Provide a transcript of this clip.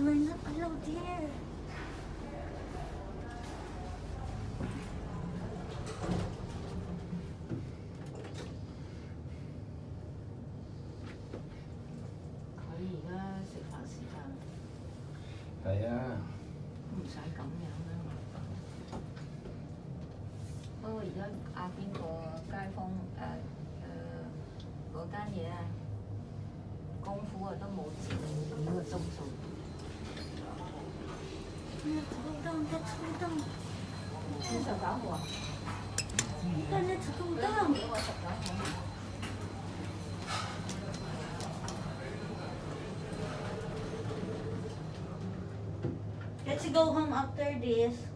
we're not allowed here. 係啊， 唔使咁樣啦。不過而家邊個街坊嗰間嘢啊，功夫啊都冇前幾個鐘數。 Let's go down, let's go down. 你19號啊 ？Let's go down. 俾我19號。 Let's go home after this.